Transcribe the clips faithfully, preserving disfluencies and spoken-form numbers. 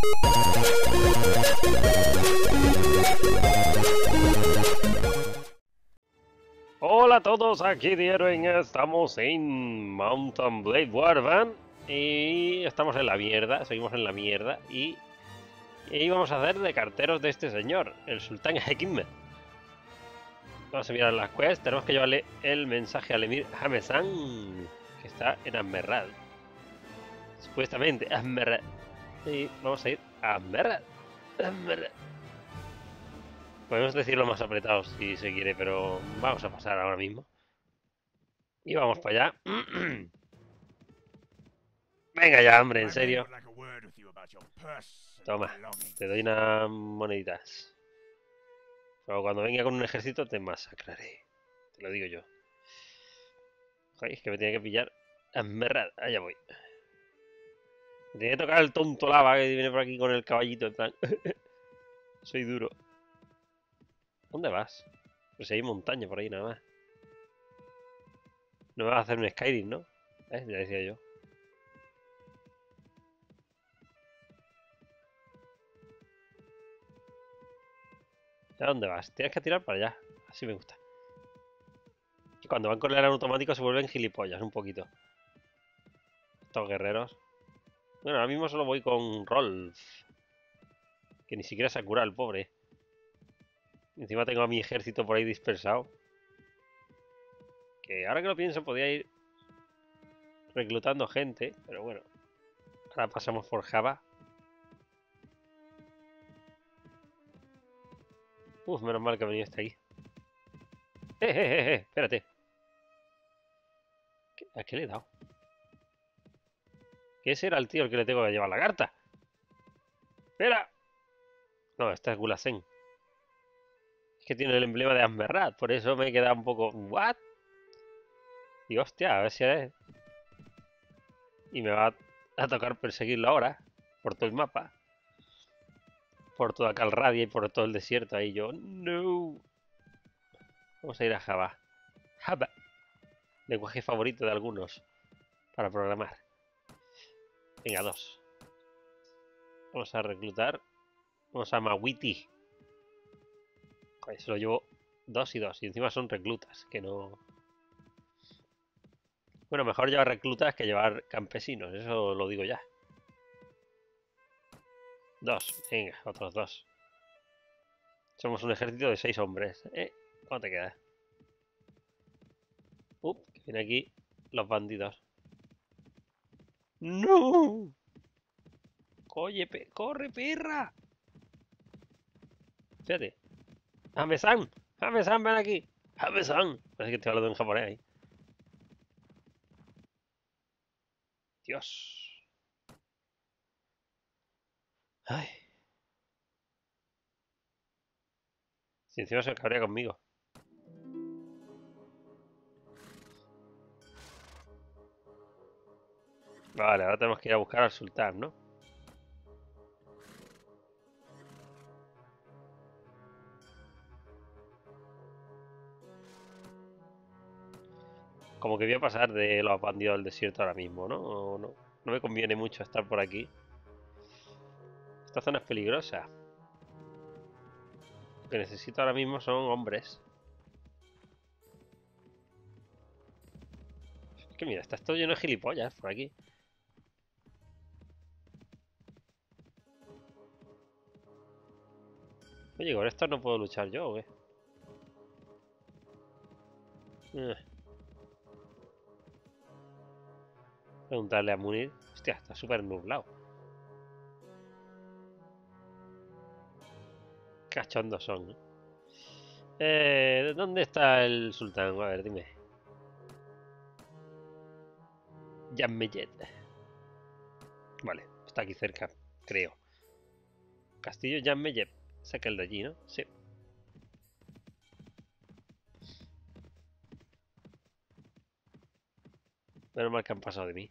Hola a todos, aquí Dieroen, estamos en Mountain Blade Warband y estamos en la mierda, seguimos en la mierda y, y vamos a hacer de carteros de este señor, el Sultán Hekimeh. Vamos a mirar las quests, tenemos que llevarle el mensaje al Emir Hamesan, que está en Ammerrad. Supuestamente, Ammerrad. Y vamos a ir a Ammerrad. Ammerrad. Podemos decirlo más apretado si se quiere, pero vamos a pasar ahora mismo. Y vamos para allá. Venga ya, hombre, en serio. Toma, te doy unas moneditas. Pero cuando venga con un ejército te masacraré. Te lo digo yo. Joder, es que me tiene que pillar. Ammerrad, allá voy. Me tiene que tocar el tonto lava que viene por aquí con el caballito en plan. Soy duro. ¿Dónde vas? Pues hay montaña por ahí nada más. No me vas a hacer un Skyrim, ¿no? ¿Eh? Ya decía yo. ¿A dónde vas? Tienes que tirar para allá. Así me gusta. Y cuando van con el automático se vuelven gilipollas un poquito. Estos guerreros. Bueno, ahora mismo solo voy con Rolf. Que ni siquiera se ha curado el pobre. Encima tengo a mi ejército por ahí dispersado. Que ahora que lo pienso podía ir reclutando gente. Pero bueno. Ahora pasamos por Java. Uf, menos mal que ha venido este aquí. ¡Eh, eh, eh! eh espérate. ¿A qué le he dado? Que ese era el tío al que le tengo que llevar la carta. ¡Espera! No, esta es Gulasen. Es que tiene el emblema de Ammerrad, por eso me he quedado un poco... ¿What? Y hostia, a ver si es... Y me va a tocar perseguirlo ahora. Por todo el mapa. Por toda Calradia y por todo el desierto. Ahí yo... ¡No! Vamos a ir a Java. Java. Lenguaje favorito de algunos. Para programar. Venga, dos. Vamos a reclutar. Vamos a Mawiti. Joder, se lo llevo dos y dos. Y encima son reclutas, que no... Bueno, mejor llevar reclutas que llevar campesinos. Eso lo digo ya. Dos. Venga, otros dos. Somos un ejército de seis hombres. ¿Eh? ¿Cómo te quedas? Up, que viene aquí los bandidos. ¡No! Oye, pe corre, perra. Fíjate. ¡Hame-san! ¡Hame-san, ven aquí! ¡Hame-san! Parece que estoy hablando en japonés ahí. Dios. Ay. Si encima se cabrea conmigo. Vale, ahora tenemos que ir a buscar al sultán, ¿no? Como que voy a pasar de los bandidos del desierto ahora mismo, ¿no? O no, no me conviene mucho estar por aquí. Esta zona es peligrosa. Lo que necesito ahora mismo son hombres. Es que mira, está todo lleno de gilipollas por aquí. Oye, con esto no puedo luchar yo, ¿o qué? Eh. Preguntarle a Munir. Hostia, está súper nublado. Cachondos son, ¿eh? Eh, ¿Dónde está el sultán? A ver, dime. Yameyet. Vale, está aquí cerca, creo. Castillo Yameyet. Saca el de allí, ¿no? Sí. Menos mal que han pasado de mí.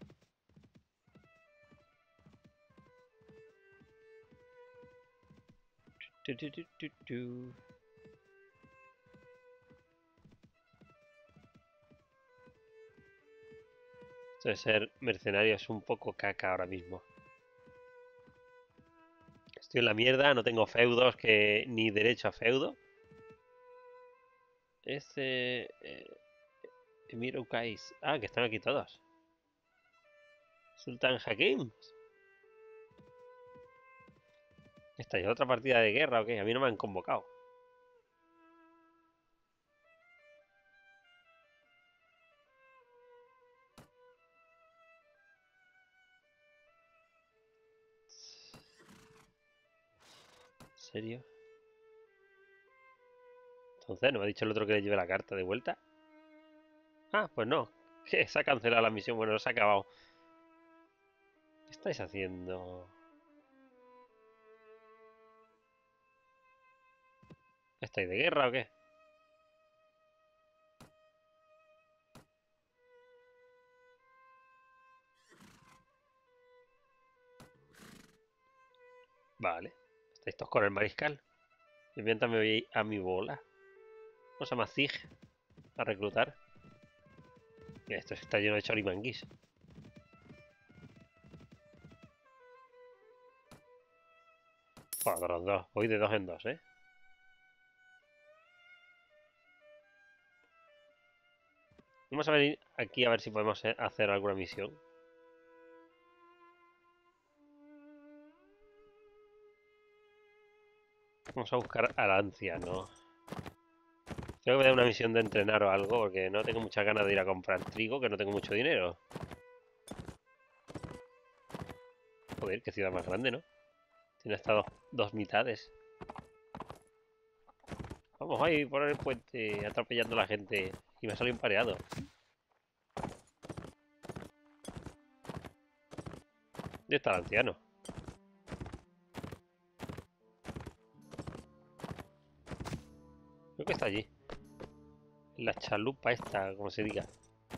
Tu, tu, tu, tu, tu. Esto de ser mercenario es un poco caca ahora mismo. Estoy en la mierda, no tengo feudos que ni derecho a feudo. Este... Eh, Emir Ukais. Ah, que están aquí todos. Sultan Hakim. ¿Esta es otra partida de guerra o qué? A mí no me han convocado. ¿En serio? Entonces, ¿no me ha dicho el otro que le lleve la carta de vuelta? Ah, pues no. Que se ha cancelado la misión. Bueno, se ha acabado. ¿Qué estáis haciendo? ¿Estáis de guerra o qué? Vale. ¿Estáis todos con el mariscal? Y mientras me voy a mi bola. ¿Cómo se llama? Zig. A reclutar. Mira, esto está lleno de chorimanguis. Joder, los dos. Voy de dos en dos, ¿eh? Vamos a venir aquí a ver si podemos hacer alguna misión. Vamos a buscar al anciano. Tengo que me dé una misión de entrenar o algo, porque no tengo muchas ganas de ir a comprar trigo, que no tengo mucho dinero. Joder, qué ciudad más grande, ¿no? Tiene hasta dos, dos mitades. Vamos ahí por el puente, atropellando a la gente. Y me ha salido empareado. ¿Dónde está el anciano? Creo que está allí. En la chalupa esta, como se diga.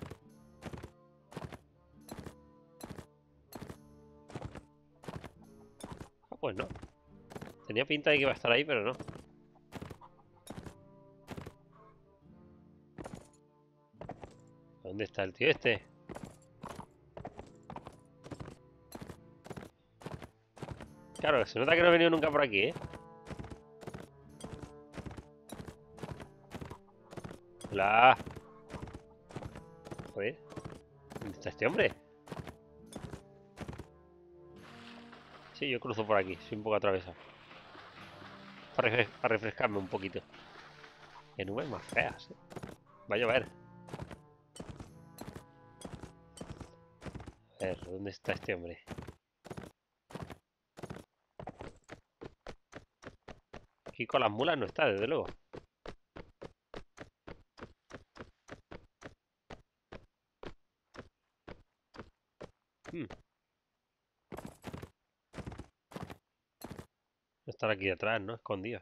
Ah, pues no. Tenía pinta de que iba a estar ahí, pero no. ¿Dónde está el tío este? Claro, se nota que no he venido nunca por aquí, ¿eh? Hola. Joder. ¿Dónde está este hombre? Sí, yo cruzo por aquí. Soy un poco atravesado. Para, refres para refrescarme un poquito. Qué nubes más feas, ¿eh? Va a llover. A ver, ¿dónde está este hombre? Aquí con las mulas no está, desde luego. Hmm. No estar aquí detrás, ¿no? Escondido.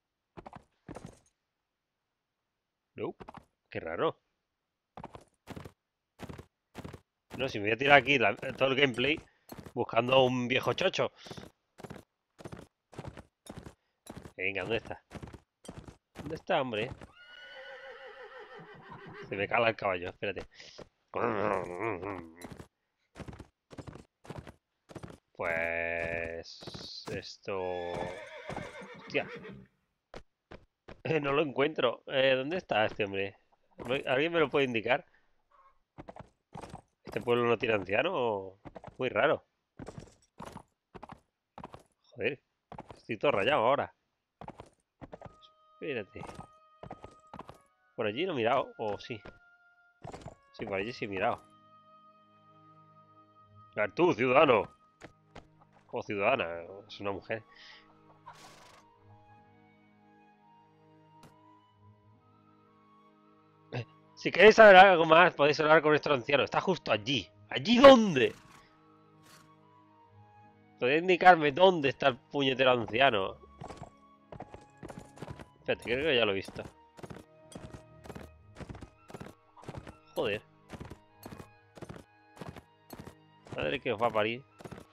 No. Qué raro. No, si me voy a tirar aquí la, todo el gameplay buscando a un viejo chocho. Venga, ¿dónde está? ¿Dónde está, hombre? Se me cala el caballo, espérate. Pues... Esto... Hostia. Eh, no lo encuentro. Eh, ¿dónde está este hombre? ¿Alguien me lo puede indicar? ¿Este pueblo no tiene anciano? Muy raro. Joder. Estoy todo rayado ahora. Espérate. Por allí no he mirado. ¿O sí? Sí, por allí sí he mirado. A ver, tú, ciudadano. O ciudadana. Es una mujer. Si queréis saber algo más, podéis hablar con nuestro anciano. Está justo allí. ¿Allí dónde? ¿Podéis indicarme dónde está el puñetero anciano? Espérate, creo que ya lo he visto. Joder. Madre que os va a parir.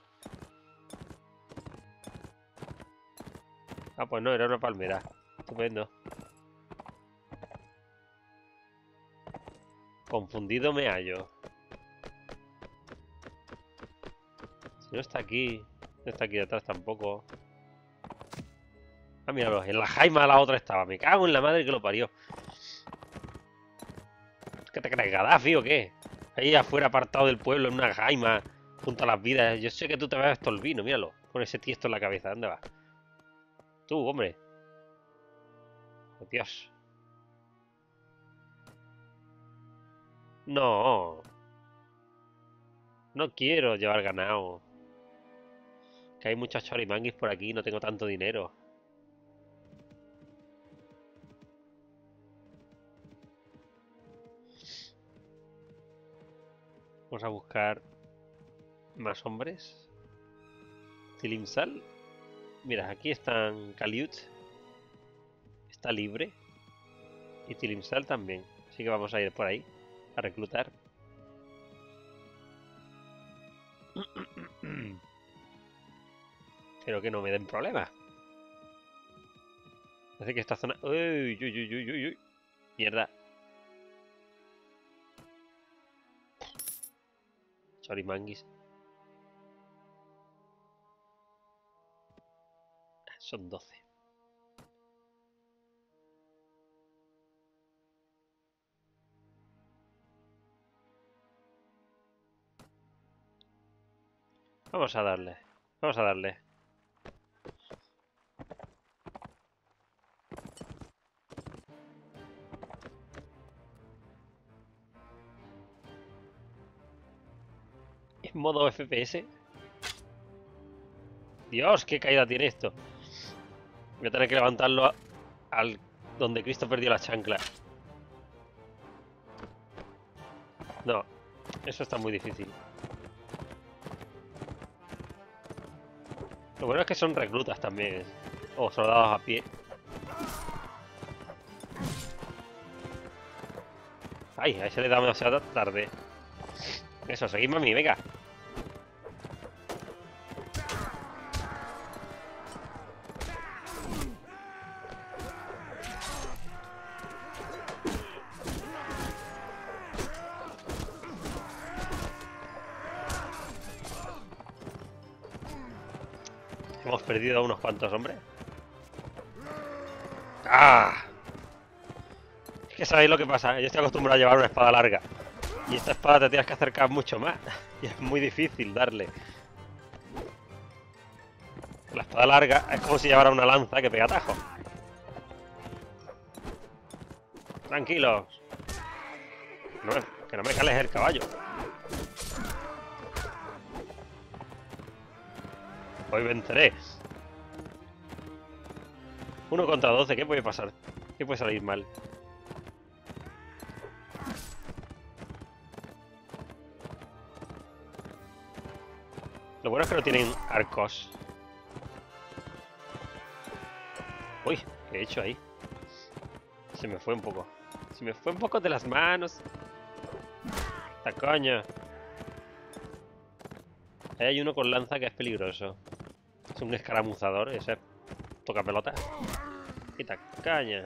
Ah, pues no, era una palmera. Estupendo. Confundido me hallo. Si no está aquí. No está aquí detrás tampoco. Ah, míralo, en la jaima la otra estaba. Me cago en la madre que lo parió. ¿Qué te crees, Gaddafi o qué? Ahí afuera apartado del pueblo en una jaima junto a las vidas. Yo sé que tú te bebes todo el vino, míralo. Con ese tiesto en la cabeza. ¿Dónde vas? Tú, hombre. Dios. No. No quiero llevar ganado. Que hay muchos chorimanguis por aquí y no tengo tanto dinero. Vamos a buscar más hombres. Tilimsal. Mira, aquí están Kaliut. Está libre. Y Tilimsal también. Así que vamos a ir por ahí a reclutar. Pero que no me den problemas. Parece que esta zona... Uy, uy, uy, uy, uy, uy. Mierda. Chorimanguis. Son doce. Vamos a darle. Vamos a darle. En modo F P S. Dios, qué caída tiene esto. Voy a tener que levantarlo a- al donde Cristo perdió la chancla. No, eso está muy difícil. Lo bueno es que son reclutas también. O soldados a pie. Ay, a ese le da demasiado tarde. Eso, seguidme a mí, venga. Hemos perdido a unos cuantos hombres. ¡Ah! Es que sabéis lo que pasa. Yo estoy acostumbrado a llevar una espada larga. Y esta espada te tienes que acercar mucho más. Y es muy difícil darle. La espada larga es como si llevara una lanza que pega tajo. Tranquilos. No me- que no me cales el caballo. Hoy venceré. Uno contra doce, ¿qué puede pasar? ¿Qué puede salir mal? Lo bueno es que no tienen arcos. Uy, ¿qué he hecho ahí? Se me fue un poco. Se me fue un poco de las manos. ¡Esta coña! Ahí hay uno con lanza que es peligroso. Es un escaramuzador, ese toca pelota. ¡Quita caña!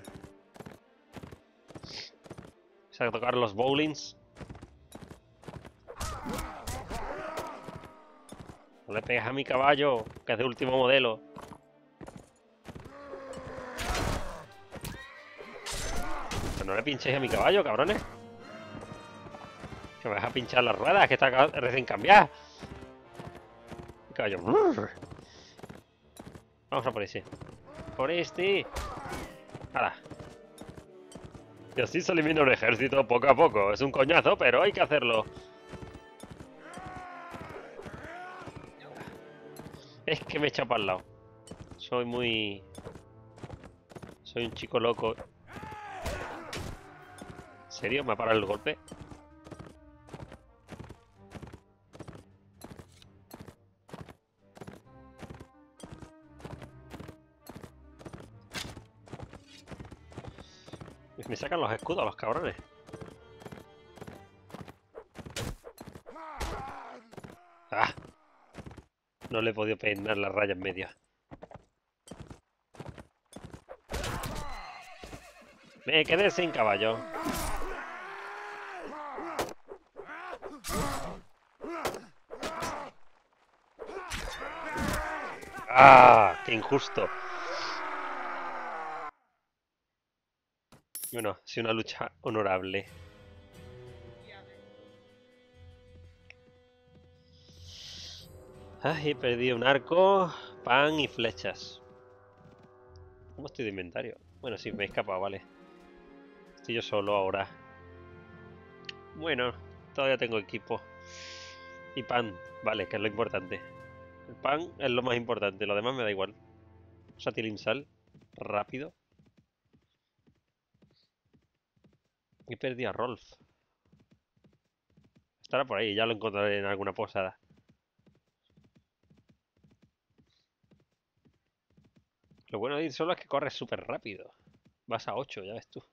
Se va a tocar los bowlings. No le pegas a mi caballo, que es de último modelo. Que no le pinchéis a mi caballo, cabrones. Que me vas a pinchar las ruedas, que está recién cambiada. Mi caballo. Vamos a por ese. Por este. ¡Hala! Y así se elimina un ejército poco a poco. Es un coñazo, pero hay que hacerlo. Es que me echa para el lado. Soy muy... Soy un chico loco. ¿En serio? ¿Me ha parado el golpe? Me sacan los escudos, los cabrones. ¡Ah! No le he podido peinar la raya en medio. Me quedé sin caballo. ¡Ah! ¡Qué injusto! Bueno, sí, una lucha honorable. Ay, he perdido un arco, pan y flechas. ¿Cómo estoy de inventario? Bueno, sí, me he escapado, vale. Estoy yo solo ahora. Bueno, todavía tengo equipo. Y pan, vale, que es lo importante. El pan es lo más importante, lo demás me da igual. Satilinsal, rápido. He perdido a Rolf. Estará por ahí, ya lo encontraré en alguna posada. Lo bueno de ir solo es que corres súper rápido. Vas a ocho, ya ves tú.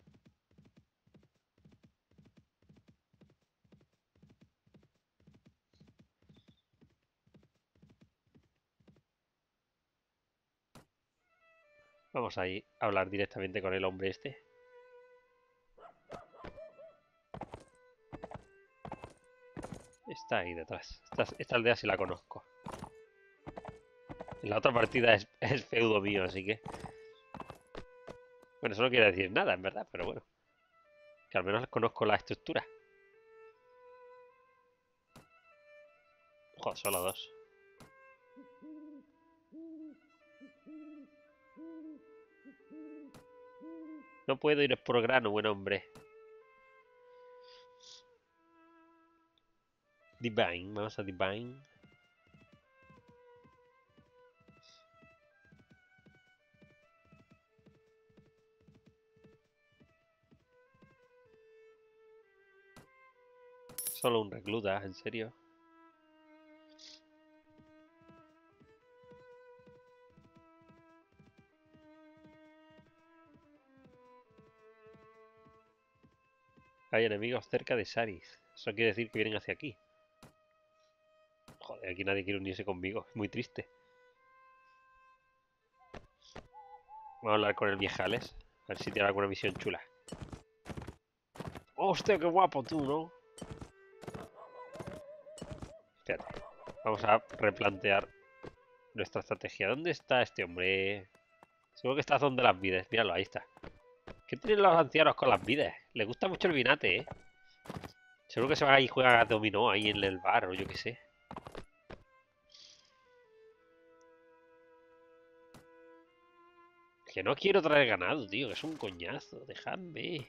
Vamos ahí a hablar directamente con el hombre este. Está ahí detrás. Esta, esta aldea sí la conozco. La otra partida es, es feudo mío, así que... Bueno, eso no quiere decir nada, en verdad, pero bueno. Que al menos conozco la estructura. Joder, solo dos. No puedo ir por grano, buen hombre. Divine, vamos a Divine. Solo un recluta, en serio. Hay enemigos cerca de Saris. Eso quiere decir que vienen hacia aquí. Joder, aquí nadie quiere unirse conmigo. Es muy triste. Vamos a hablar con el viejales. A ver si tiene alguna misión chula. ¡Hostia, qué guapo tú, ¿no? Espérate. Vamos a replantear nuestra estrategia. ¿Dónde está este hombre? Seguro que está donde las vides. Míralo, ahí está. ¿Qué tienen los ancianos con las vides? Les gusta mucho el vinate, ¿eh? Seguro que se van ahí y juegan a dominó ahí en el bar o yo qué sé. Que no quiero traer ganado, tío. Que es un coñazo. Dejadme.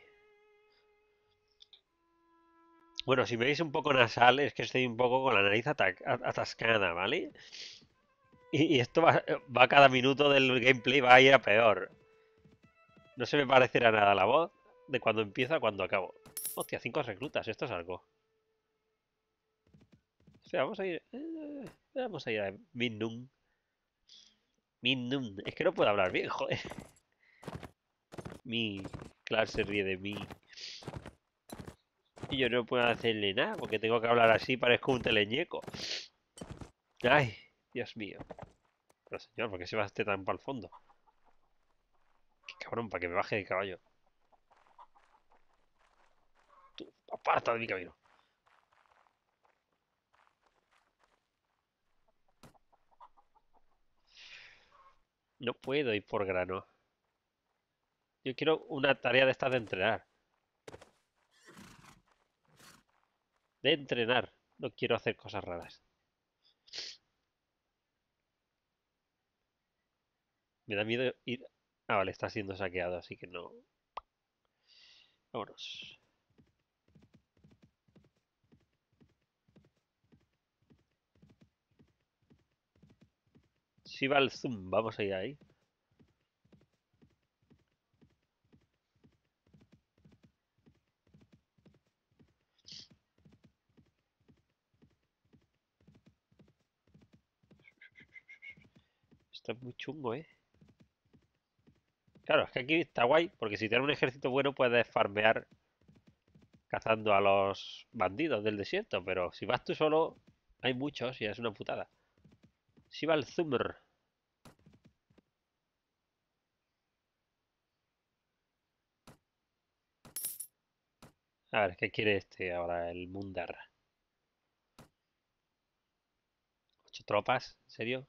Bueno, si me veis un poco nasal es que estoy un poco con la nariz atascada, ¿vale? Y, y esto va, va cada minuto del gameplay, va a ir a peor. No se me parecerá nada la voz de cuando empiezo a cuando acabo. Hostia, cinco reclutas, esto es algo. Espera, vamos a ir... eh, vamos a ir a Minnum. Minnum. Es que no puedo hablar bien, joder. Mi... Clark se ríe de mí. Y yo no puedo hacerle nada porque tengo que hablar así, parezco un teleñeco. Ay, Dios mío. Pero señor, ¿por qué se va este tan para el fondo? Qué cabrón, para que me baje de caballo. Tú, aparta de mi camino. No puedo ir por grano. Yo quiero una tarea de estas de entrenar. De entrenar. No quiero hacer cosas raras. Me da miedo ir... Ah, vale, está siendo saqueado, así que no. Vámonos. Si va al zoom, vamos a ir ahí. Esto es muy chungo, ¿eh? Claro, es que aquí está guay, porque si tienes un ejército bueno puedes farmear cazando a los bandidos del desierto, pero si vas tú solo, hay muchos y es una putada. Si va al zoomer. A ver, ¿qué quiere este ahora? El Mundar. ¿Ocho tropas? ¿En serio?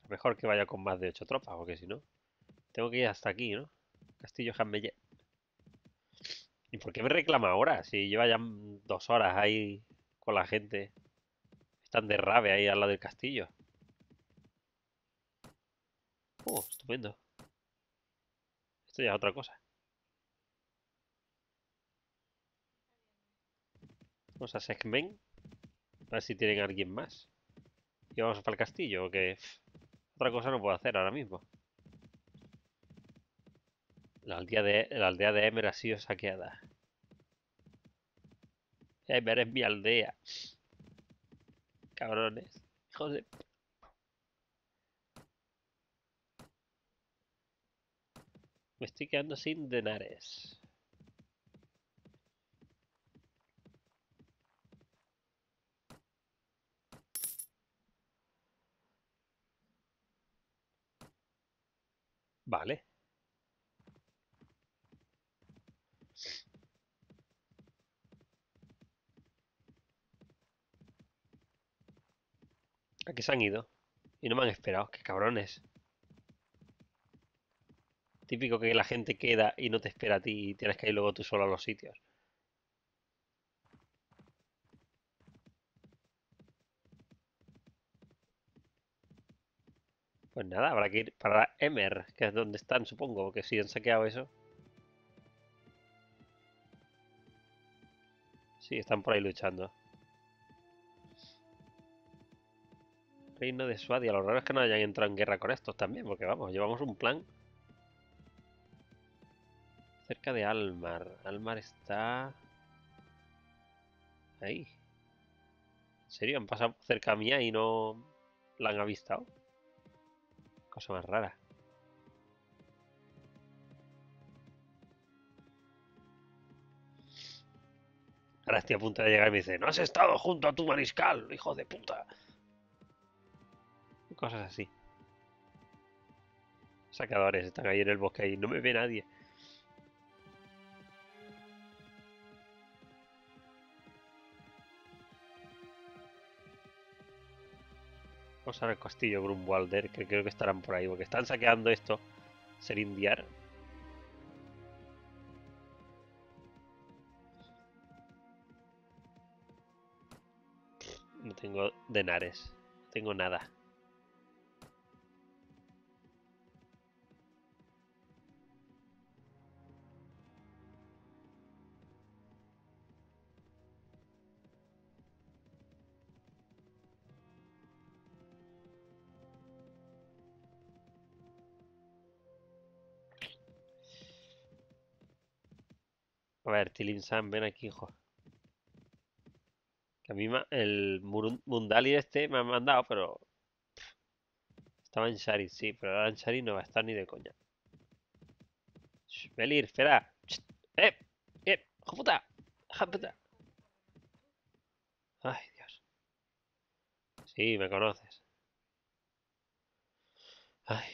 Mejor que vaya con más de ocho tropas, porque si no... Tengo que ir hasta aquí, ¿no? Castillo Hanmeye. ¿Y por qué me reclama ahora? Si lleva ya dos horas ahí con la gente. Están de rave ahí al lado del castillo. Oh, estupendo. Esto ya es otra cosa. Vamos a Segmen. A ver si tienen a alguien más. Y vamos para el castillo, que pff, otra cosa no puedo hacer ahora mismo. La aldea de, la aldea de Emer ha sido saqueada. Emer es mi aldea. Cabrones. Hijos de... Me estoy quedando sin denares. Vale. ¿A qué se han ido? Y no me han esperado. Qué cabrones. Típico que la gente queda y no te espera a ti y tienes que ir luego tú solo a los sitios. Pues nada, habrá que ir para Emer, que es donde están, supongo, porque si han saqueado eso. Sí, están por ahí luchando. Reino de Suadia. Lo raro es que no hayan entrado en guerra con estos también, porque vamos, llevamos un plan. Cerca de Almar. Almar está... ahí. ¿En serio? ¿Han pasado cerca mía y no la han avistado? Cosa más rara. Ahora estoy a punto de llegar y me dice, no has estado junto a tu mariscal, hijo de puta. Cosas así. Sacadores están ahí en el bosque y no me ve nadie. Vamos a ver el castillo Grunwalder, que creo que estarán por ahí, porque están saqueando esto. Serindiar. No tengo denares. No tengo nada. A ver, Tilinsan, ven aquí, hijo. Que a mí el Mundali este me ha mandado, pero... estaba en Shari, sí, pero ahora en Shari no va a estar ni de coña. Shh, Belir, espera. Shh, ¡Eh! ¡Eh! ¡Hijo puta! ¡Hijo puta! Ay, Dios. Sí, me conoces. Ay.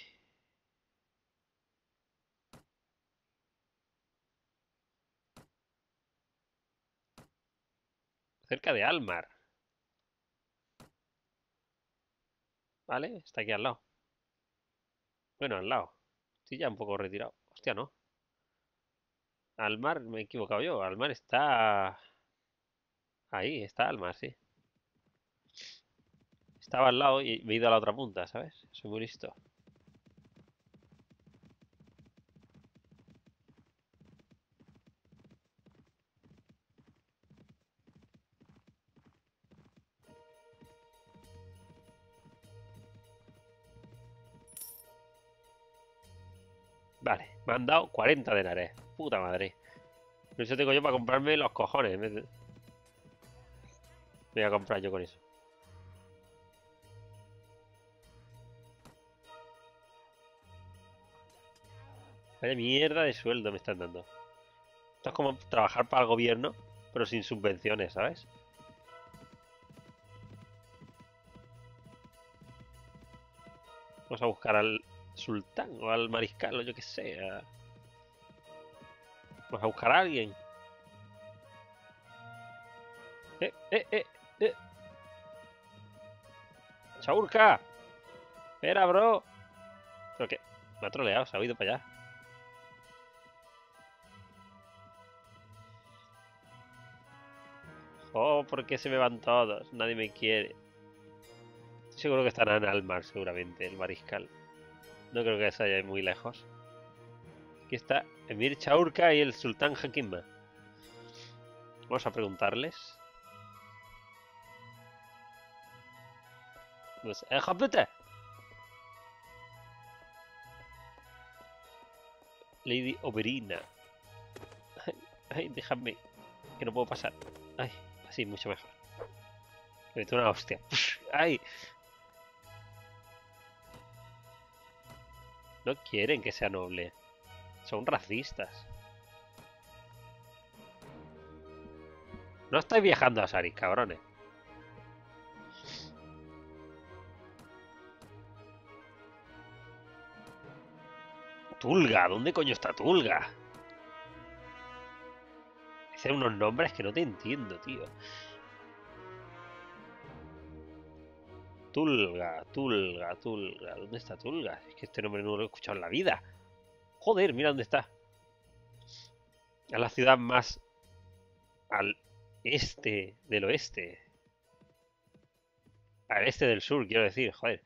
Cerca de Almar. ¿Vale? Está aquí al lado. Bueno, al lado. Estoy ya un poco retirado. Hostia, no. Almar, me he equivocado yo. Almar está... ahí, está Almar, sí. Estaba al lado y me he ido a la otra punta, ¿sabes? Soy muy listo. Vale, me han dado cuarenta denares. Puta madre. Eso tengo yo para comprarme los cojones. Me me voy a comprar yo con eso. Vaya mierda de sueldo me están dando. Esto es como trabajar para el gobierno, pero sin subvenciones, ¿sabes? Vamos a buscar al sultán o al mariscal o yo que sé. a- Vamos a buscar a alguien. ¡Eh, eh, eh! ¡Eh! ¡Chaurka! Espera, bro. ¿Pero qué? Me ha troleado, se ha ido para allá. Oh, ¿por qué se me van todos? Nadie me quiere. Estoy seguro que estará en Almar, seguramente, el mariscal. No creo que se haya muy lejos. Aquí está Emir Chaurka y el sultán Hakimma. Vamos a preguntarles. Pues, ¡eh, puta! Lady Oberina. Ay, ay, déjame. Que no puedo pasar. Ay, así, mucho mejor. Me meto una hostia. ¡Ay! No quieren que sea noble. Son racistas. No estáis viajando a Saris, cabrones. Tulga, ¿dónde coño está Tulga? Dicen unos nombres que no te entiendo, tío. Tulga, Tulga, Tulga. ¿Dónde está Tulga? Es que este nombre no lo he escuchado en la vida. Joder, mira dónde está. Es la ciudad más al este del oeste. Al este del sur, quiero decir, joder.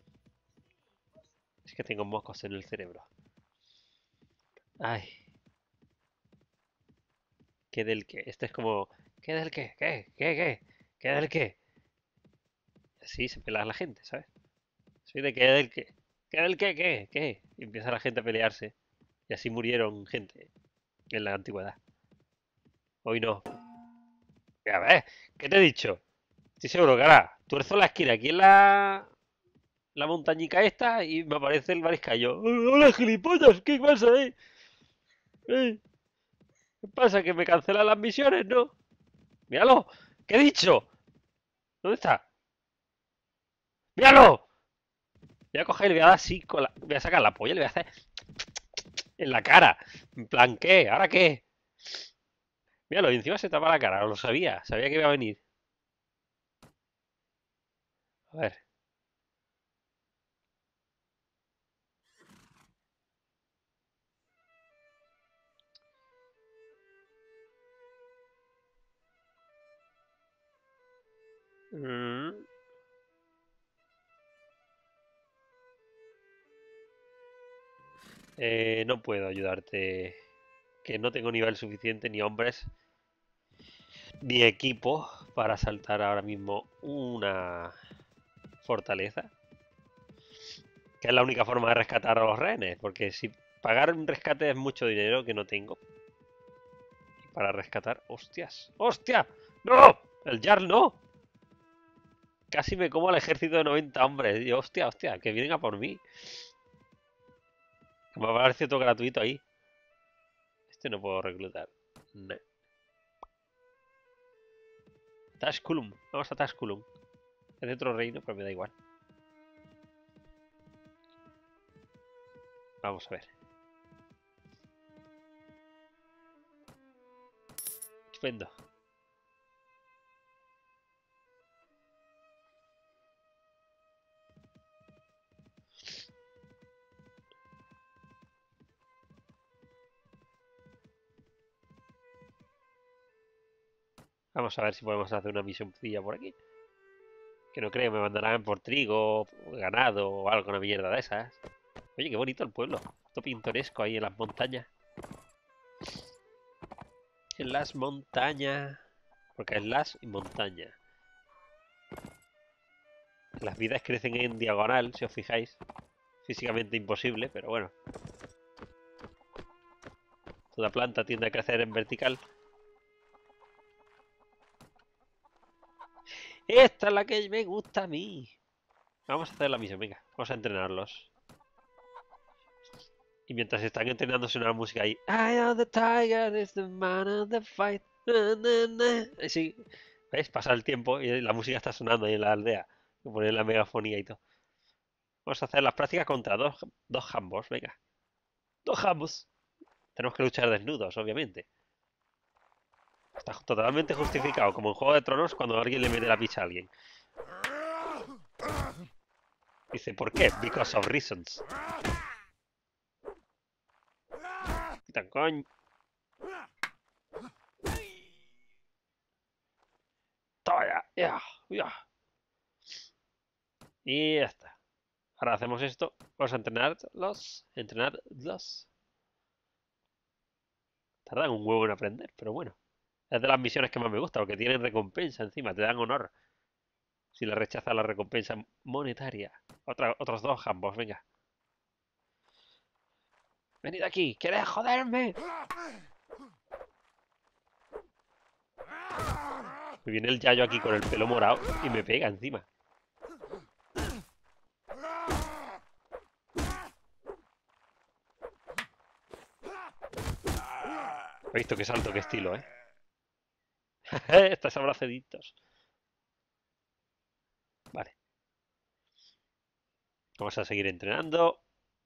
Es que tengo mocos en el cerebro. Ay. ¿Qué del qué? Este es como... ¿Qué del qué? ¿Qué? ¿Qué? ¿Qué? ¿Qué del qué? Así se pelea la gente, ¿sabes? Soy de qué del qué. ¿Qué del qué? ¿Qué? ¿Qué? Y empieza la gente a pelearse. Y así murieron gente en la antigüedad. Hoy no. A ver, ¿qué te he dicho? Estoy seguro que ahora tuerzo la esquina aquí en la... La montañica esta y me aparece el mariscal. Yo, hola gilipollas, ¿qué pasa, eh? ¿Eh? ¿Qué pasa? ¿Que me cancelan las misiones, no? ¡Míralo! ¿Qué he dicho? ¿Dónde está? ¡Míralo! Voy a coger y le voy a dar así con la... Voy a sacar la polla y le voy a hacer en la cara. En plan, ¿qué? ¿Ahora qué? Míralo, y encima se tapa la cara, lo sabía. Sabía que iba a venir. A ver. Mm. Eh, no puedo ayudarte. Que no tengo nivel suficiente, ni hombres, ni equipo para saltar ahora mismo una fortaleza. Que es la única forma de rescatar a los rehenes. Porque si pagar un rescate es mucho dinero que no tengo. Y para rescatar... ¡Hostias! ¡Hostia! ¡No! ¡El Jarl no! Casi me como al ejército de noventa hombres. Y hostia, hostia, que vienen a por mí. Me va a aparecer todo gratuito ahí. Este no puedo reclutar. No. Tashkulum. Vamos a Tashkulum. Es de otro reino, pero me da igual. Vamos a ver. Estupendo. Vamos a ver si podemos hacer una misioncilla por aquí. Que no creo, me mandarán por trigo, ganado o algo, una mierda de esas. Oye, qué bonito el pueblo. Esto pintoresco ahí en las montañas. En las montañas. Porque es las y montaña. Las vidas crecen en diagonal, si os fijáis. Físicamente imposible, pero bueno. Toda planta tiende a crecer en vertical. Esta es la que me gusta a mí. Vamos a hacer la misión, venga. Vamos a entrenarlos. Y mientras están entrenando suena la música ahí. I am the tiger, is the man of the fight. Na, na, na. Sí, ¿ves? Pasa el tiempo y la música está sonando ahí en la aldea. Voy a poner la megafonía y todo. Vamos a hacer las prácticas contra dos, dos jambos, venga. Dos jambos. Tenemos que luchar desnudos, obviamente. Está totalmente justificado, como en Juego de Tronos cuando alguien le mete la picha a alguien. Dice, ¿por qué? Because of reasons. Quita coño. Toma ya, ya, ya. Y ya está. Ahora hacemos esto. Vamos a entrenarlos. Entrenarlos. Tardan un huevo en aprender, pero bueno. Es de las misiones que más me gusta, porque tienen recompensa encima, te dan honor. Si le rechazas la recompensa monetaria. Otra, otros dos jambos, venga. Venid aquí, ¿queréis joderme? Me viene el Yayo aquí con el pelo morado y me pega encima. He visto qué salto, qué estilo, ¿eh? Estos abraceditos. Vale. Vamos a seguir entrenando.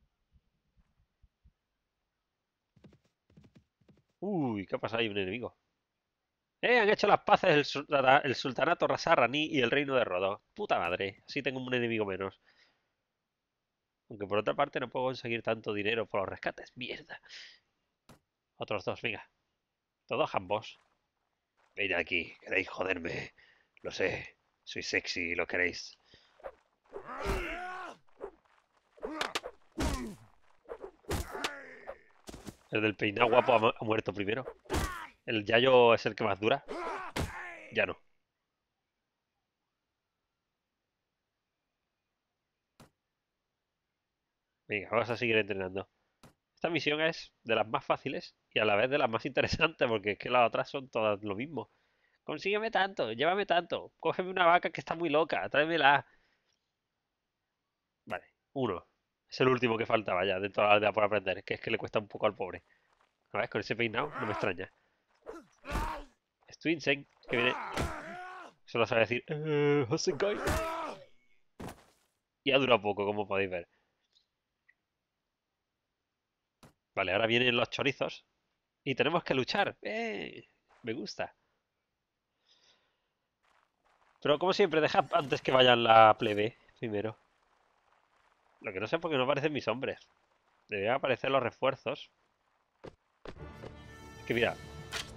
Uy, ¿qué ha pasado? Hay un enemigo. ¡Eh! Han hecho las paces el, sultana, el sultanato Rasarraní y el reino de Rodó. Puta madre. Así tengo un enemigo menos. Aunque por otra parte no puedo conseguir tanto dinero por los rescates. ¡Mierda! Otros dos, venga. Todos ambos. Venid aquí. ¿Queréis joderme? Lo sé. Soy sexy y lo queréis. El del peinado guapo ha, ha muerto primero. El Yayo es el que más dura. Ya no. Venga, vamos a seguir entrenando. Esta misión es de las más fáciles y a la vez de las más interesantes, porque es que las otras son todas lo mismo. Consígueme tanto, llévame tanto, cógeme una vaca que está muy loca, tráemela. Vale, uno. Es el último que faltaba ya dentro de la aldea por aprender, que es que le cuesta un poco al pobre. A ver, con ese peinado no me extraña. Es Twinsen, que viene... Solo sabe decir... Eh, Hosenkai. Y ha durado poco, como podéis ver. Vale, ahora vienen los chorizos. Y tenemos que luchar. ¡Eh! Me gusta. Pero como siempre, dejad antes que vayan la plebe primero. Lo que no sé es por qué no aparecen mis hombres. Deberían aparecer los refuerzos. Es que mira.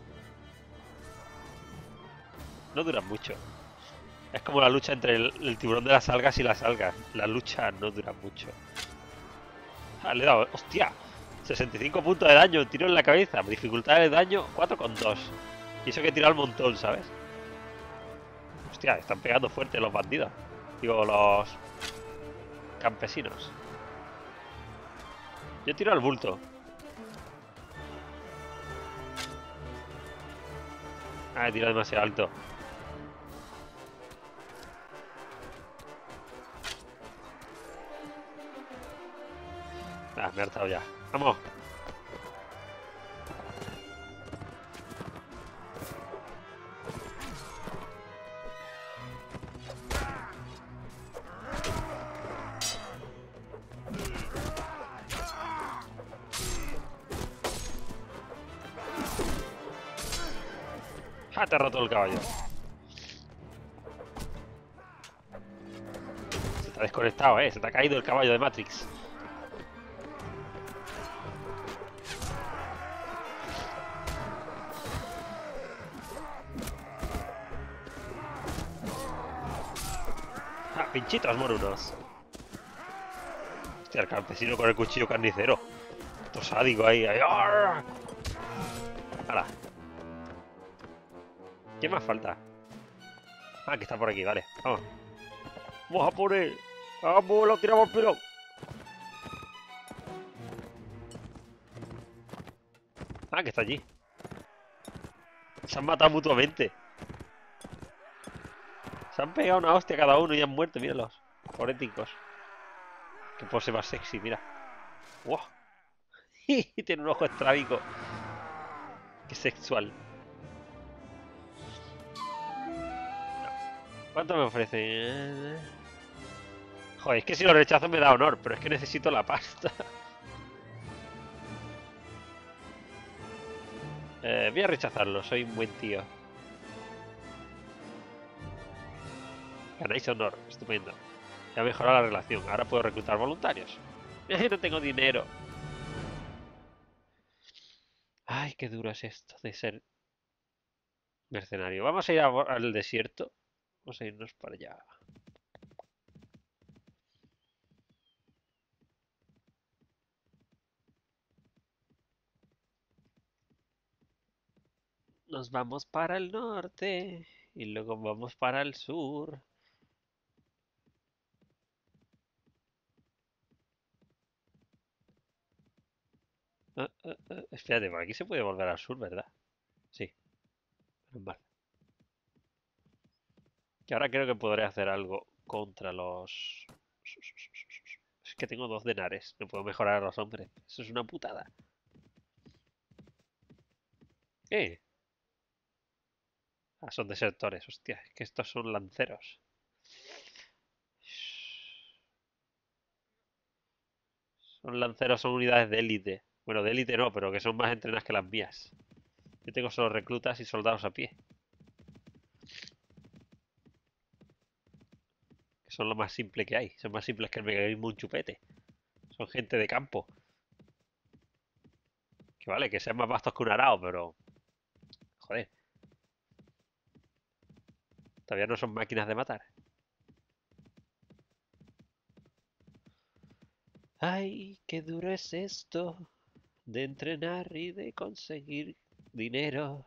No duran mucho. Es como la lucha entre el, el tiburón de las algas y las algas. La lucha no dura mucho. Ah, le he dado... ¡Hostia! sesenta y cinco puntos de daño. Tiro en la cabeza. Dificultad de daño cuatro coma dos. Y eso que he tirado al montón, ¿sabes? Hostia, están pegando fuerte los bandidos. Digo, los... campesinos. Yo tiro al bulto. Ah, he tirado demasiado alto. Ah, me he hartado ya. ¡Vamos! ¡Ah, te ha roto el caballo! Se te ha desconectado, ¿eh? Se te ha caído el caballo de Matrix. ¡Ah, pinchitos morunos! Hostia, el campesino con el cuchillo carnicero. Esto sádico ahí. ahí. ¡Arr! ¡Hala! ¿Qué más falta? Ah, que está por aquí, vale. Vamos. Vamos a por él. Vamos, lo tiramos pero. Ah, que está allí. Se han matado mutuamente. Se han pegado una hostia cada uno y han muerto, míralos. Pobreticos. Qué pose más sexy, mira. ¡Wow! Tiene un ojo estrábico. Qué sexual. ¿Cuánto me ofrece? Joder, es que si lo rechazo me da honor, pero es que necesito la pasta. eh, voy a rechazarlo, soy un buen tío. Ganáis honor, estupendo. Ya ha mejorado la relación. Ahora puedo reclutar voluntarios. No tengo dinero. Ay, qué duro es esto de ser mercenario. Vamos a ir a- al desierto. Vamos a irnos para allá. Nos vamos para el norte y luego vamos para el sur. Ah, ah, ah. Espérate, por aquí se puede volver al sur, ¿verdad? Sí, menos mal. Que ahora creo que podré hacer algo contra los... Es que tengo dos denares. No puedo mejorar a los hombres. Eso es una putada. ¿Eh? Ah, son desertores. Hostia, es que estos son lanceros. Son lanceros, son unidades de élite. Bueno, de élite no, pero que son más entrenadas que las mías. Yo tengo solo reclutas y soldados a pie. Que son lo más simple que hay. Son más simples que el mecanismo un chupete. Son gente de campo. Que vale, que sean más vastos que un arao, pero... Joder, todavía no son máquinas de matar. Ay, qué duro es esto de entrenar y de conseguir dinero.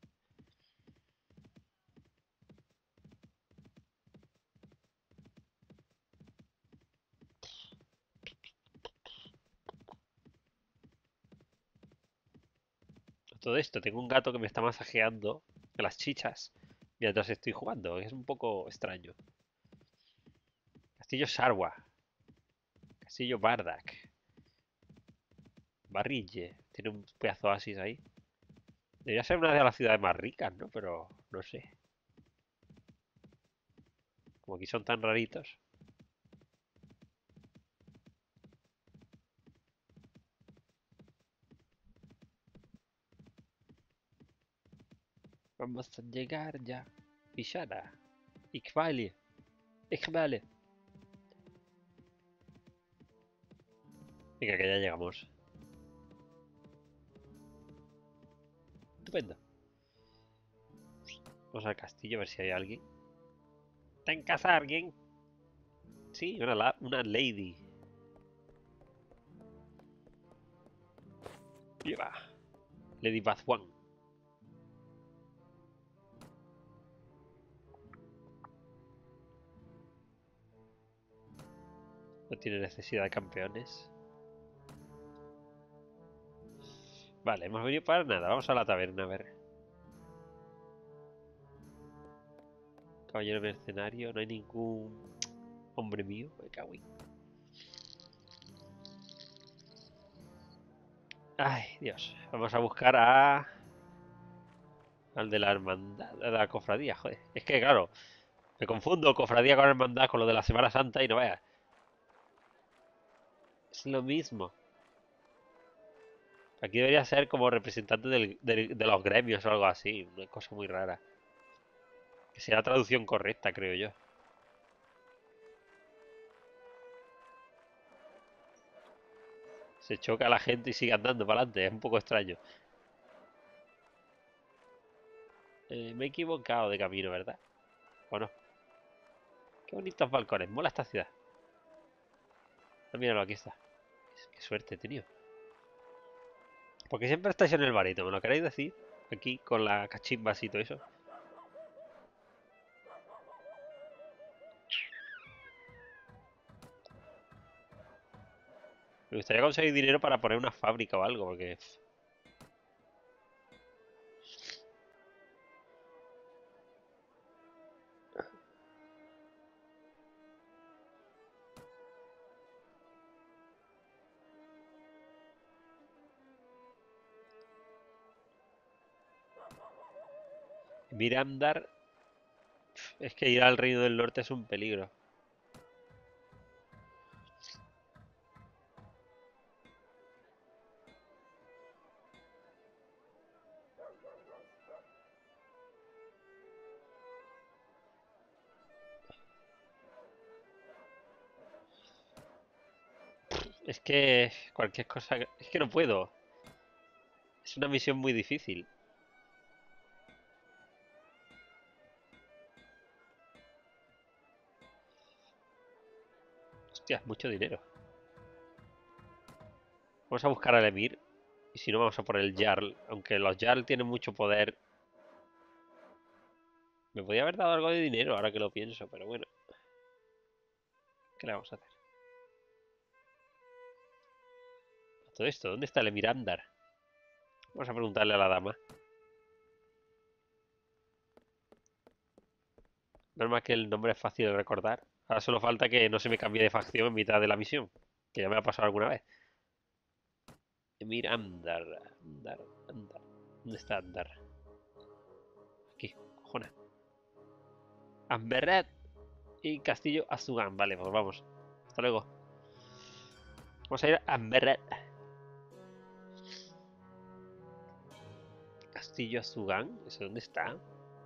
Todo esto, tengo un gato que me está masajeando las chichas mientras estoy jugando. Es un poco extraño. Castillo Sharwa. Castillo Bardak. Barrille. Tiene un pedazo de oasis ahí. Debería ser una de las ciudades más ricas, ¿no? Pero no sé. Como aquí son tan raritos. Vamos a llegar ya. Ishara. Ikbali. Ikbali. Venga, que ya llegamos. Estupendo. Vamos al castillo a ver si hay alguien. ¿Está en casa alguien? Sí, una, la- una lady. Viva. Lady Bathwan. No tiene necesidad de campeones. Vale, hemos venido para nada. Vamos a la taberna a ver. Caballero mercenario. No hay ningún hombre mío. Me cago en- Ay, Dios. Vamos a buscar a... Al de la hermandad. De la cofradía, joder. Es que, claro, me confundo cofradía con hermandad con lo de la Semana Santa y no veas. Es lo mismo. Aquí debería ser como representante del- del- de los gremios o algo así. Una cosa muy rara. Que sea la traducción correcta, creo yo. Se choca a la gente y sigue andando para adelante. Es un poco extraño. Eh, me he equivocado de camino, ¿verdad? ¿O no? Qué bonitos balcones. Mola esta ciudad. Ah, míralo, aquí está. Qué suerte he tenido. Porque siempre estáis en el barito, ¿me lo queréis decir? Aquí con la cachimbas y todo eso. Me gustaría conseguir dinero para poner una fábrica o algo, porque... pff, Mirandar... pff, es que ir al Reino del Norte es un peligro. Es que cualquier cosa... Es que no puedo. Es una misión muy difícil. Hostia, es mucho dinero. Vamos a buscar al Emir. Y si no, vamos a por el Jarl. Aunque los Jarl tienen mucho poder. Me podría haber dado algo de dinero ahora que lo pienso, pero bueno. ¿Qué le vamos a hacer? Todo esto, ¿dónde está el Emir Andar? Vamos a preguntarle a la dama. Normal que el nombre es fácil de recordar. Ahora solo falta que no se me cambie de facción en mitad de la misión. Que ya me ha pasado alguna vez. Emir Andar. Andar, Andar. ¿Dónde está Andar? Aquí, cojones. Amberret y Castillo Azugán. Vale, pues vamos. Hasta luego. Vamos a ir a Amberret. Castillo Azugán. ¿Ese dónde está?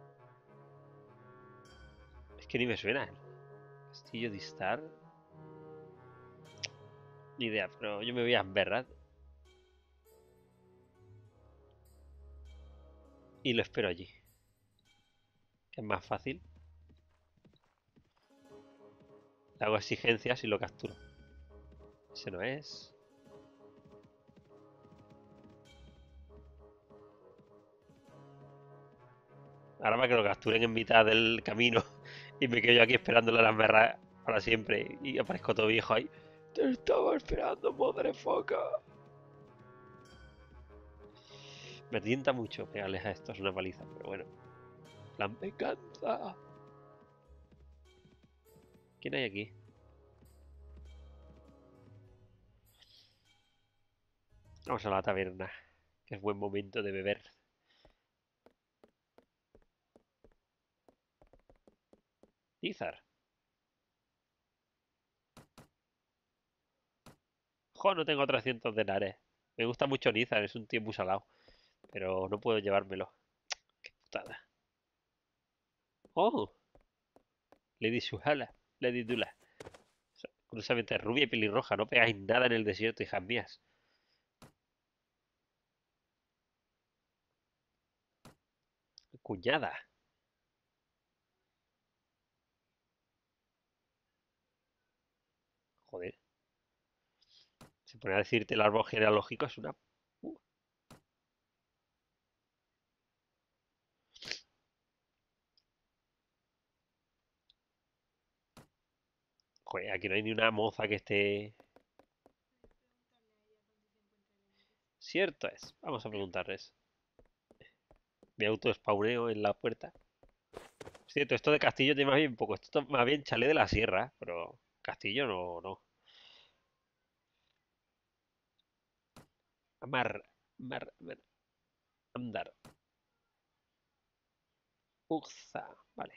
Es que ni me suena. Castillo Distar. Ni idea, pero yo me voy a Amberret. Y lo espero allí. Que es más fácil. Le hago exigencias y lo capturo. Ese no es. Ahora para que lo capturen en mitad del camino y me quedo yo aquí esperando la Amberret para siempre. Y aparezco todo viejo ahí. Te estaba esperando, motherfucker. Me tienta mucho pegarles a esto, es una paliza, pero bueno. La venganza. ¿Quién hay aquí? Vamos a la taberna, que es buen momento de beber. Nizar. Jo, no tengo trescientos denares. Me gusta mucho Nizar, es un tío muy salado. Pero no puedo llevármelo. Qué putada. Oh, Lady Suhala. Lady Dula. Curiosamente rubia y pelirroja. No pegáis nada en el desierto, hijas mías. Cuñada. Joder. Se pone a decirte el árbol genealógico, es una... Uh, joder, aquí no hay ni una moza que esté... Cierto es. Vamos a preguntarles. Me auto-spawneo en la puerta. Cierto, esto de castillo tiene más bien poco. Esto más bien chalet de la sierra, pero castillo no, no. Amar, mar, mar, andar. Uxa, vale.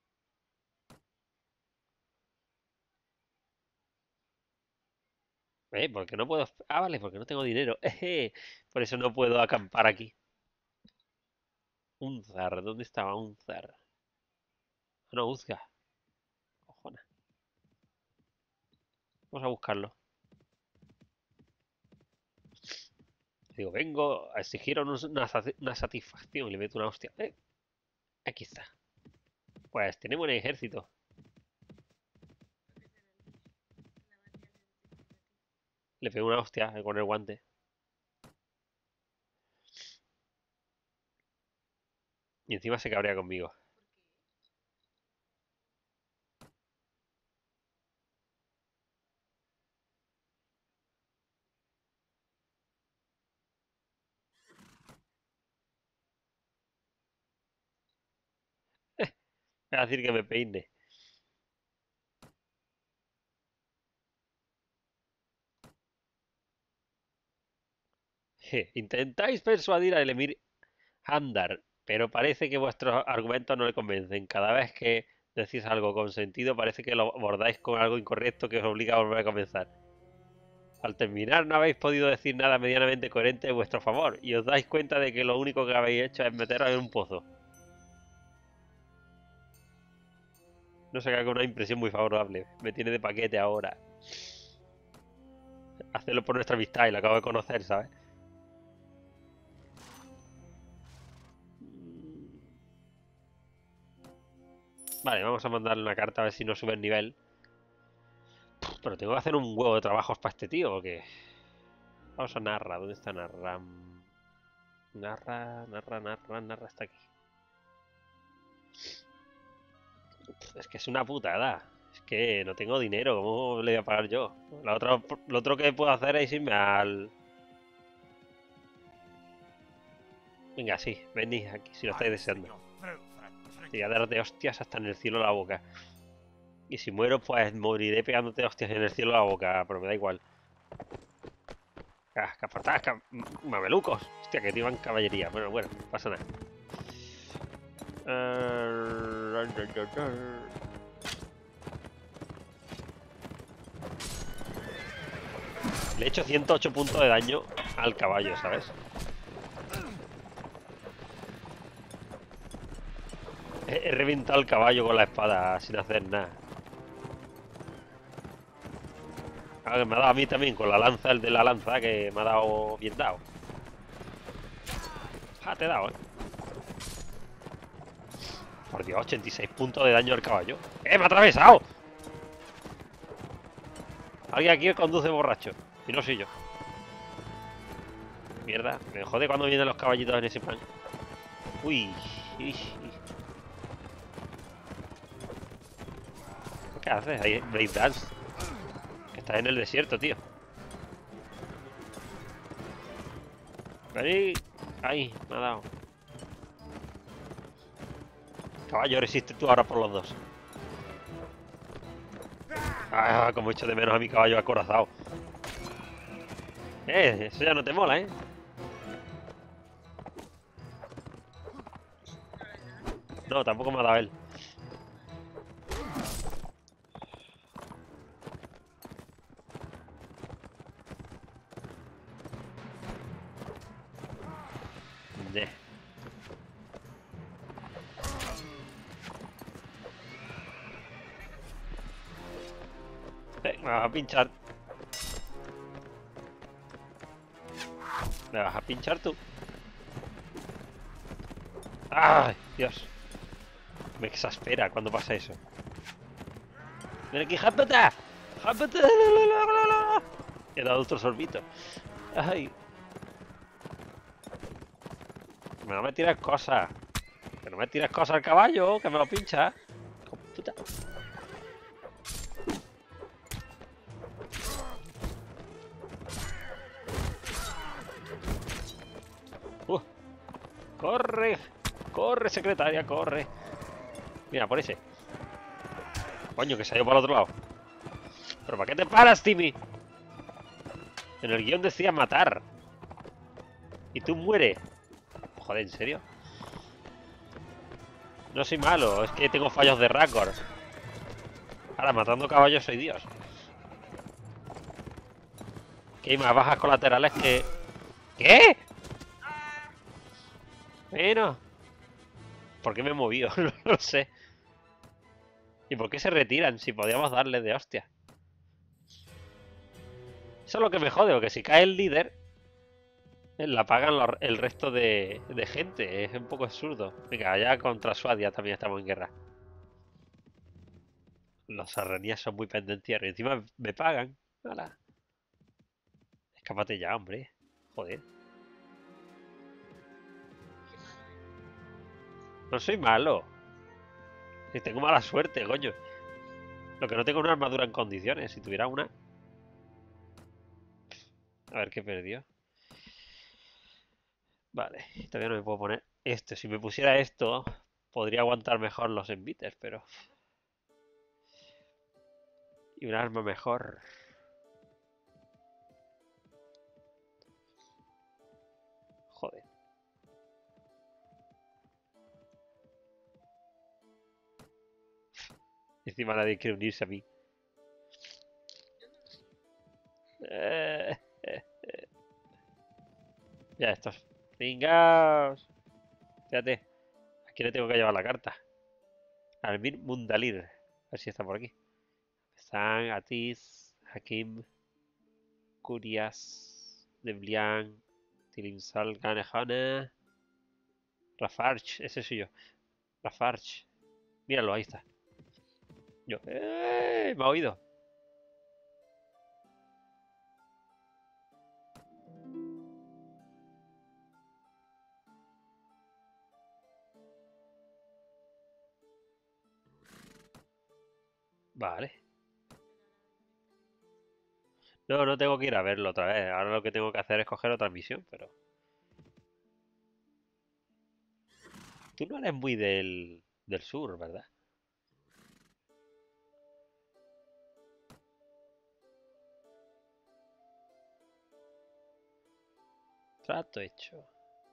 Eh, porque no puedo. Ah, vale, porque no tengo dinero. Eje, por eso no puedo acampar aquí. Unzar, ¿dónde estaba Unzar? Ah, no, Uzga. Cojones. Vamos a buscarlo. Digo, vengo a exigir una, una satisfacción. Y le meto una hostia. Eh, aquí está. Pues tiene buen ejército. Le pego una hostia con el guante. Y encima se cabrea conmigo. Me va a decir que me peine. Je, intentáis persuadir al emir Handar, pero parece que vuestros argumentos no le convencen. Cada vez que decís algo con sentido, parece que lo abordáis con algo incorrecto que os obliga a volver a comenzar. Al terminar, no habéis podido decir nada medianamente coherente en vuestro favor, y os dais cuenta de que lo único que habéis hecho es meteros en un pozo. No se haga con una impresión muy favorable. Me tiene de paquete ahora. hacerlo por nuestra amistad y lo acabo de conocer, ¿sabes? Vale, vamos a mandarle una carta a ver si nos sube el nivel. Pero tengo que hacer un huevo de trabajos para este tío, ¿o qué? Vamos a Narra. ¿Dónde está Narra? Narra, Narra, Narra, Narra está aquí. Es que es una putada. Es que no tengo dinero, ¿cómo le voy a pagar yo? La otra, lo otro que puedo hacer es irme al... Venga, sí, venid aquí si lo estáis deseando. Y a darte hostias hasta en el cielo la boca. Y si muero, pues moriré pegándote hostias en el cielo la boca, pero me da igual. Ah, capataz, cap... mamelucos. Hostia, que te iban caballería. Bueno, bueno, no pasa nada. Uh... Le he hecho ciento ocho puntos de daño al caballo, ¿sabes? He, he reventado el caballo con la espada sin hacer nada. Ah, que me ha dado a mí también con la lanza, el de la lanza, que me ha dado bien dado. Ah, te he dado, eh. Por Dios, ochenta y seis puntos de daño al caballo. ¡Eh, me ha atravesado! Alguien aquí conduce borracho. Y no soy yo. Mierda, me jode cuando vienen los caballitos en ese plan. Uy, uy, uy. ¿Qué haces? Ahí, Blade Dance. Que estás en el desierto, tío. Vení. Ahí, me ha dado. Caballo, resiste tú ahora por los dos. Ah, como echo de menos a mi caballo acorazado. Eh, eso ya no te mola, ¿eh? No, tampoco me ha dado él. Ne. Eh, me vas a pinchar. Me vas a pinchar tú. ¡Ay, Dios! Me exaspera cuando pasa eso. ¡Ven aquí, jápate! ¡Jápate! He dado otro sorbito. ¡Ay! Me no me tiras cosas. Que no me tiras cosas al caballo, que me lo pincha. ¡Hijo puta! Uh, ¡Corre! ¡Corre, secretaria, corre! Mira, por ese. Coño, que se ha ido para el otro lado. ¿Pero para qué te paras, Timmy? En el guión decía matar. Y tú mueres. Joder, ¿en serio? No soy malo, es que tengo fallos de récord. Ahora, matando caballos soy Dios. Que hay más bajas colaterales que... ¿Qué? Bueno. ¿Por qué me he movido? No lo sé. ¿Y por qué se retiran si podíamos darle de hostia? Eso es lo que me jode, porque si cae el líder, la pagan los- el resto de, de gente. Es un poco absurdo. Venga, allá contra Suadia también estamos en guerra. Los sarranías son muy pendencieros. Y encima me pagan. ¡Hala! Escápate ya, hombre. Joder. No soy malo. Si tengo mala suerte, coño. Lo que no tengo es una armadura en condiciones. Si tuviera una... A ver qué perdió. Vale, todavía no me puedo poner esto. Si me pusiera esto, podría aguantar mejor los envites, pero... Y un arma mejor. Joder. Encima nadie quiere unirse a mí. Eh, eh, eh. Ya, estos pringaos. Fíjate. ¿A quién le tengo que llevar la carta? Almir Mundalir. A ver si está por aquí. Zan, Atiz, Hakim. Curias, Deblian, Tilimsal, Ganehana, Rafarch, ese soy yo. Rafarch. Míralo, ahí está. Yo, ¡eh! Me ha oído. Vale. No, no tengo que ir a verlo otra vez. Ahora lo que tengo que hacer es coger otra misión, pero... Tú no eres muy del, del sur, ¿verdad? Trato hecho.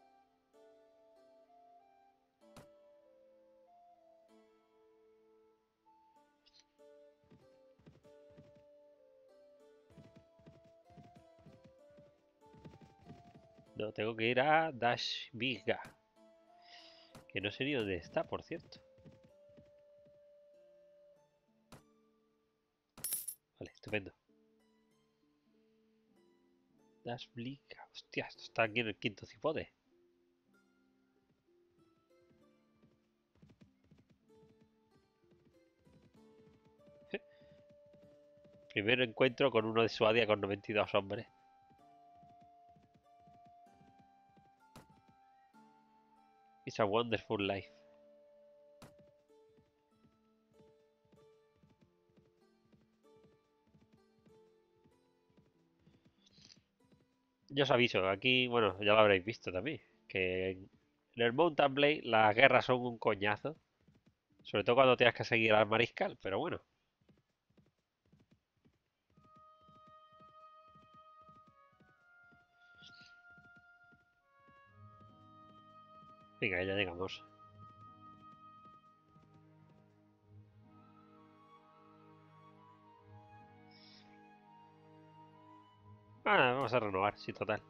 No, tengo que ir a Dashviga. Que no sé ni dónde está, por cierto. Vale, estupendo. Dashviga. Hostia, esto está aquí en el quinto cipote. Primero encuentro con uno de Suadia con noventa y dos hombres. It's a wonderful life. Yo os aviso, aquí, bueno, ya lo habréis visto también, que en el Mountain Blade las guerras son un coñazo. Sobre todo cuando tienes que seguir al mariscal, pero bueno. Venga, ya llegamos. Ah, vamos a renovar, sí, total.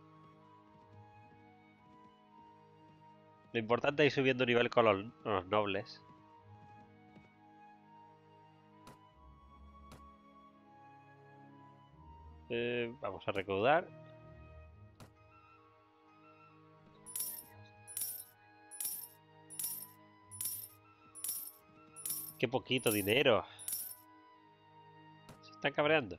Lo importante es ir subiendo nivel con los, los nobles. Eh, vamos a recaudar. Qué poquito dinero. Se están cabreando.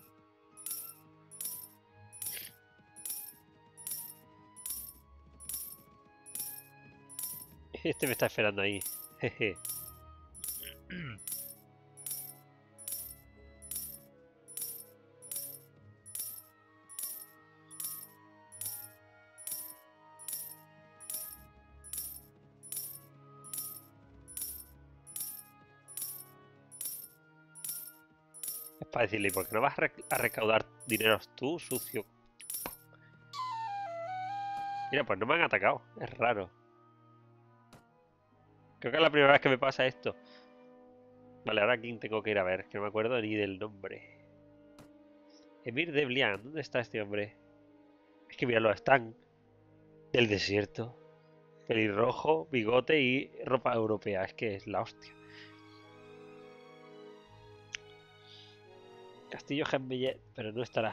Este me está esperando ahí. Jeje. Es para decirle, ¿por qué no vas a, rec- a recaudar dineros tú, sucio? Mira, pues no me han atacado. Es raro. Creo que es la primera vez que me pasa esto. Vale, ahora a quién tengo que ir a ver, que no me acuerdo ni del nombre. Emir de Blian, ¿dónde está este hombre? Es que míralo, están del desierto. Pelirrojo, bigote y ropa europea. Es que es la hostia. Castillo Genbellet, pero no estará.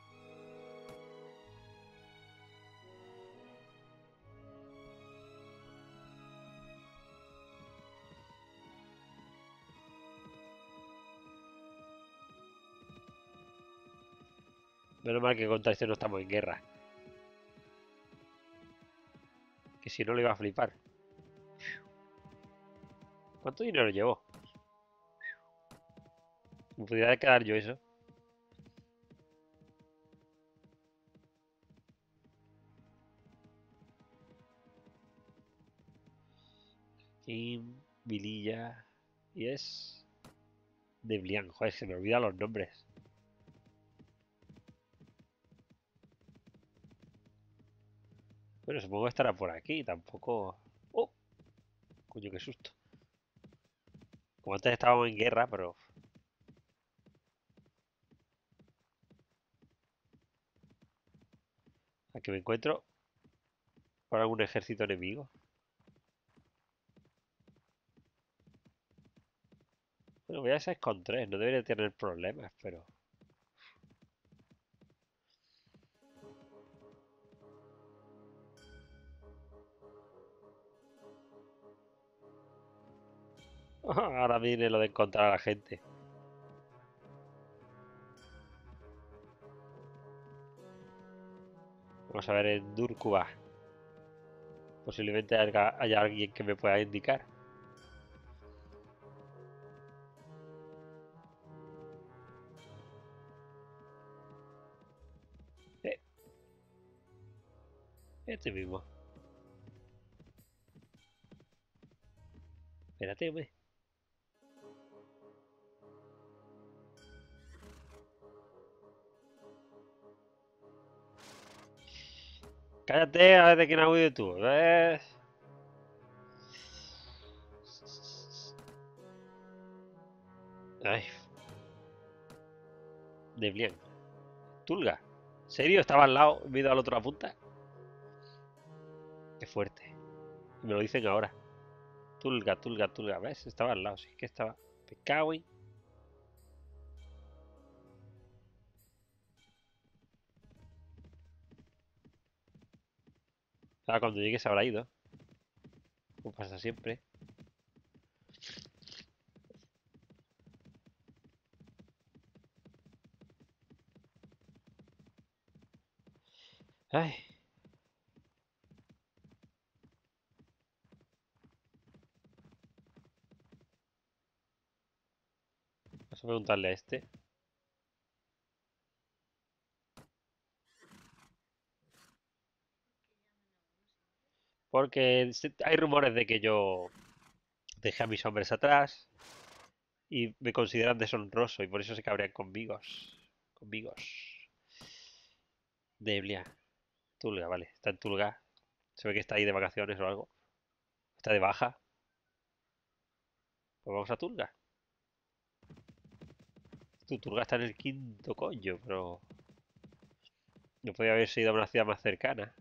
Menos mal que contra este no estamos en guerra. Que si no le iba a flipar. ¿Cuánto dinero llevo? Me podría quedar yo eso. Kim, Vililla. Y es. De Blian. Joder, se me olvidan los nombres. Bueno, supongo que estará por aquí. Tampoco. ¡Oh! Coño, qué susto. Como antes estábamos en guerra, pero. Aquí me encuentro con algún ejército enemigo. Bueno, voy a ser con tres. No debería tener problemas, pero. Ahora viene lo de encontrar a la gente. Vamos a ver en Durkuba. Posiblemente haya, haya alguien que me pueda indicar. Eh, este mismo. Espérate, hombre. Cállate, a ver de quién has huido tú. ¿Ves? Ay, Deblian. Tulga. ¿En serio? ¿Estaba al lado? ¿Me he ido al otro a la punta? Qué fuerte. Me lo dicen ahora. Tulga, Tulga, Tulga. ¿Ves? Estaba al lado. Sí, que estaba. Me cago en... Ahora cuando llegue se habrá ido. Como pasa siempre. Ay. Vamos a preguntarle a este. Porque hay rumores de que yo dejé a mis hombres atrás y me consideran deshonroso y por eso se cabrean conmigo. Conmigo. Deblia. Tulga, vale. Está en Tulga. Se ve que está ahí de vacaciones o algo. Está de baja. Pues vamos a Tulga. Tu Tulga está en el quinto coño, pero... No podía haber sido a una ciudad más cercana.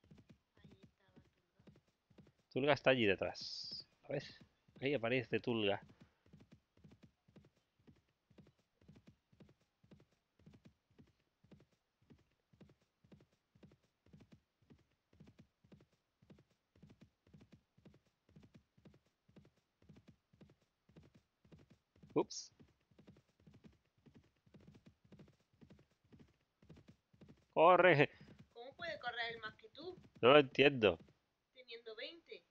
Tulga está allí detrás. ¿Lo ves? Ahí aparece Tulga. Ups. ¡Corre! ¿Cómo puede correr él más que tú, No lo entiendo. teniendo veinte?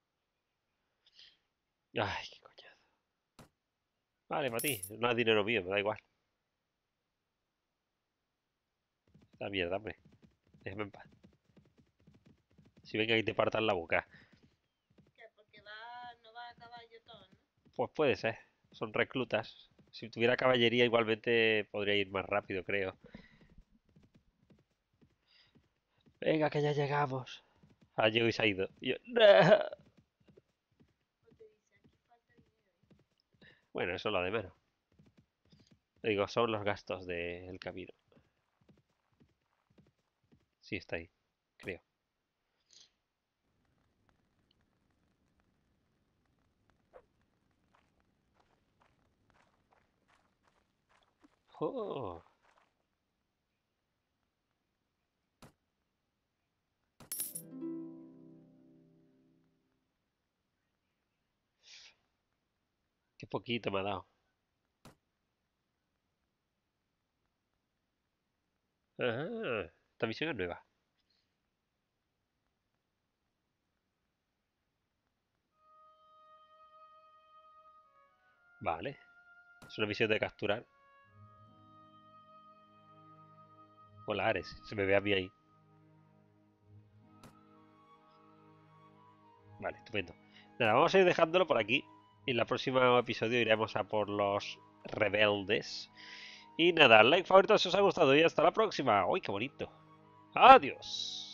Ay, qué coñazo. Vale, para ti. No es dinero mío, me da igual. La mierda, hombre. Déjame en paz. Si venga y te partan la boca. ¿Qué? Porque va, no va a caballo todo, ¿no? Pues puede ser. Son reclutas. Si tuviera caballería igualmente podría ir más rápido, creo. Venga, que ya llegamos. Ah, llegó y se ha ido. Y yo, "No". Pues te dice, aquí falta dinero, ¿eh? Bueno, eso es lo de menos. Digo, son los gastos del camino. Sí, está ahí, creo. Oh, qué poquito me ha dado. Ajá, esta misión es nueva. Vale. Es una misión de capturar. Hola, Ares. Se me ve a mí ahí. Vale, estupendo. Nada, vamos a ir dejándolo por aquí. En el próximo episodio iremos a por los rebeldes. Y nada, like, favorito si os ha gustado y hasta la próxima. ¡Uy, qué bonito! Adiós.